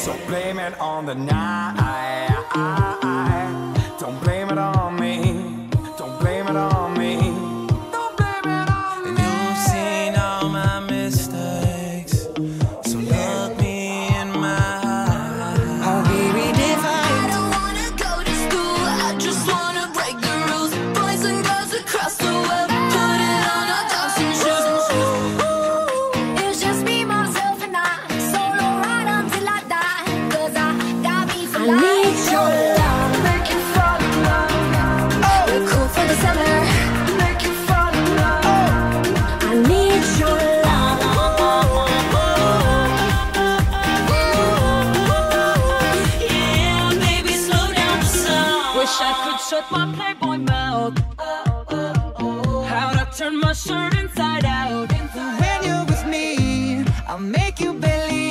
So blame it on the night. Don't blame it on me. Don't blame it on me. Don't blame it on me. And you've seen all my mistakes, so look me in my eyes. I'll be redefined. I don't wanna go to school, I just wanna break the rules. Boys and girls across the world, put it on our dancing shoes. It's just me, myself, and I. Solo ride until I die. 'Cause I got me for life. I need your love. Make you fall in love. We're cool for the summer. Make you fall in love. I need your love. Yeah, baby, slow down the song. Wish I could shut my Playboy mouth. How'd I turn my shirt inside out? When you're with me, I'll make you believe